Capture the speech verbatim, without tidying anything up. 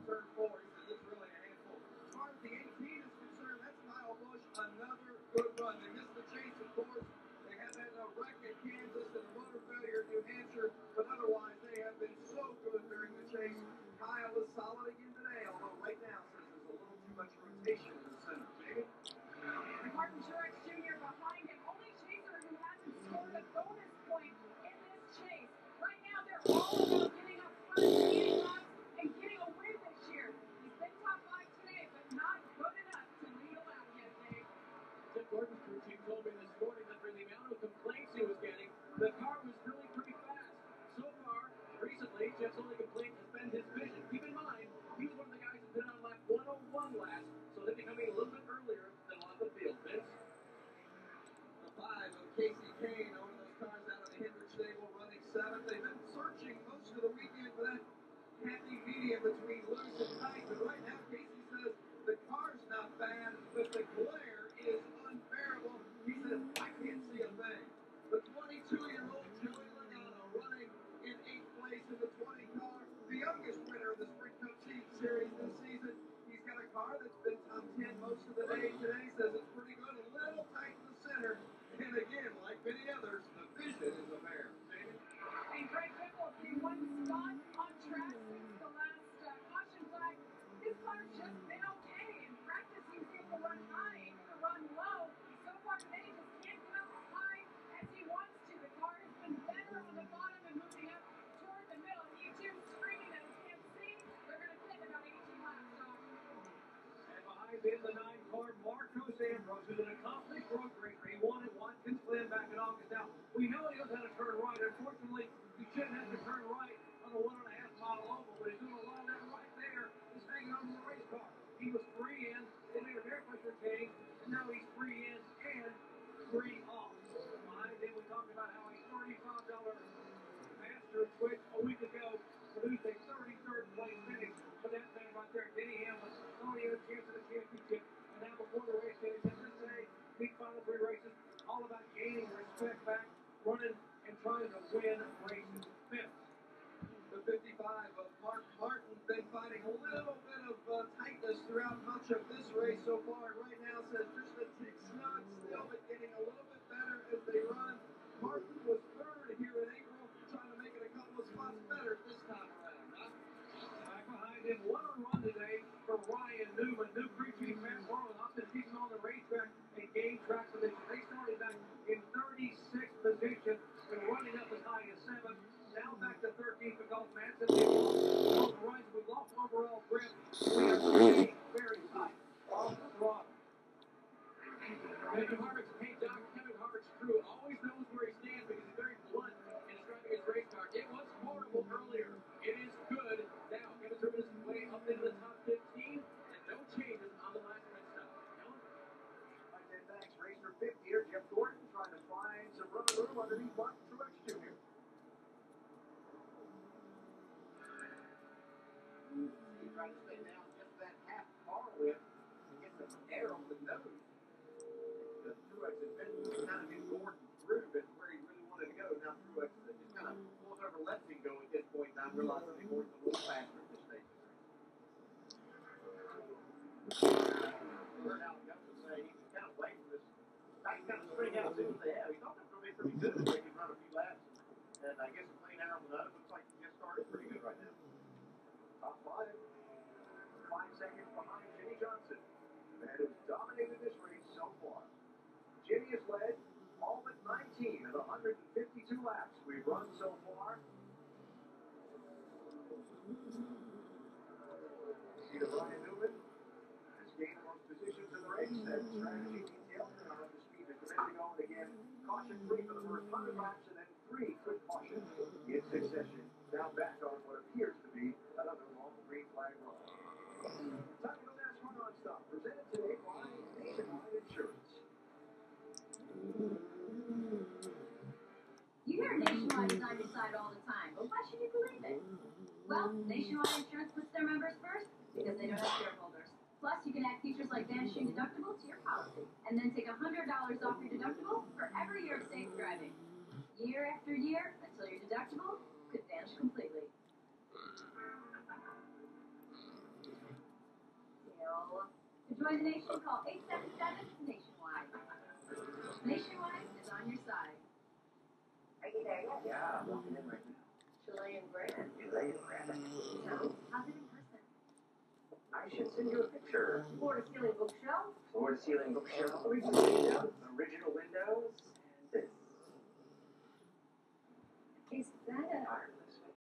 turn four. He says it's really a handful. As far as the eighteen is concerned, that's Kyle Busch, another good run. They missed the chase, of course. They had that uh, wreck at Kansas and a motor failure at New Hampshire, but otherwise they have been so good during the chase. Kyle is solid again today, although right now says there's a little too much rotation in the center. Jamie? And Martin Truex Junior behind him, only chaser who hasn't scored a bonus point in this chase. Right now they're all about getting up first, getting laps, and getting a win this year. He's been top five today, but not good enough to lead a lap yet, Dave. Tim Gordon's crew chief told me this morning that for the amount of complaints he was getting, the car was really pretty fast. So far, recently, Jeff's only complaint has been his vision. Keep in mind, he was one of the guys that been on lap one oh one last, so they'll be coming a little bit earlier than on the field. Vince? The five of Casey Kane, one of those cars out of the Hendrick stable, running seventh. They've been searching most of the weekend for that happy medium between loose and tight, but right now Casey says the car's not bad, but the glare is unbearable. He says, I can't see a thing. The twenty-two-year-old Joey Logano running in eighth place in the twenty car, the youngest winner of the Sprint Cup Series this season. He's got a car that's been top ten most of the day today, says it's pretty good, a little tight in the center, and again, like many others, the vision is a bear. And Greg Biffle, the one spot on track since the last uh, caution flag. His car's just been okay. In practice, he's able to run high, able to run low. So far today, he just can't get up as high as he wants to. The car has been better on the bottom and moving up toward the middle. E two screaming that he can't see. They're going to pit about eighteen laps, Doc. And behind him, the nine car, Marcos Ambrose, who's an accomplished road racer. He won at Watkins Glen back in August. Now, we know he knows how to turn right. Unfortunately, he shouldn't have to turn right on a one and a half mile oval, but he's doing a lot of that right there. He's hanging on to the race car. He was free in, they made a air pressure change, and now he's free in and free off. Behind him, we talked about how a thirty-five dollar master switch a week ago produced a thirty-third place finish for that man right there. Denny Hamlin only had a chance at a championship, and now before the race day, as they say, big final three races, all about gaining respect back, running and trying to win races. Fifth. The fifty-five of Mark Martin been fighting a little bit of uh, tightness throughout much of this race so far. Right now says just a tick snug still, but getting a little bit better as they run. Martin was third here in April, trying to make it a couple of spots better this time around. Huh? Back behind him, one run today for Ryan Newman. New crew chief Matt Warren opted to keep him on the racetrack and gain track position. They started back in thirty-sixth position and running up as high as seventh. Now back to thirteenth because Madsen both runs with lost overall grip. We are staying very tight off the throttle. Kevin Harvick's paint doc, Kevin Harvick's crew always knows where he stands because he's very blunt in describing his race car. It was horrible earlier. It is good now. Kevin Harvick is way up into the top fifteen and no changes on the last pit stop. Helen? Hi, Ted, thanks. Racer fifty here. Jeff Gordon trying to find some rubber room underneath Martin Truex Junior He's trying to stay down just that half car width to get some air on the nose. The Truex has been kind of in Gordon through, but where he really wanted to go. Now Truex just kind of pulls over, lets him go at this point in time, realizing that Gordon's a little faster at this stage. Heard Alan Gunson say he was kind of waiting for this nice kind of string out as soon as they have. He thought that was going to be pretty good if they could run a few laps. And I guess a clean air on the nose looks like he just started pretty good right now. Top five. Five seconds behind Jimmy Johnson. Man who's dominated this race so far. Jimmy has led all but nineteen of the one hundred fifty-two laps we've run so far. See the Ryan Newman has gained the most positions in the race. That strategy detailed in our the speed that's ready to go. And again, caution free for the first one hundred laps and then three quick cautions in succession. Now back on what appears to be another long green flag run. Time to go NASCAR nonstop. Presented today by Nationwide Insurance. You hear Nationwide is on your side all the time, but why should you believe it? Well, Nationwide Insurance puts their members first because they don't have shareholders. Plus, you can add features like vanishing deductible to your policy, and then take one hundred dollars off your deductible for every year of safe driving. Year after year, until your deductible could vanish completely. Join the nation, call eight seven seven Nationwide. Nationwide is on your side. Are you there yet? Yeah, I'm walking in right now. Chilean brand. Chilean brand. So, how's it in person? I should send you a picture. Floor to ceiling bookshelf? Floor to ceiling bookshelf. Original windows. Original windows. And this. Is that a Iron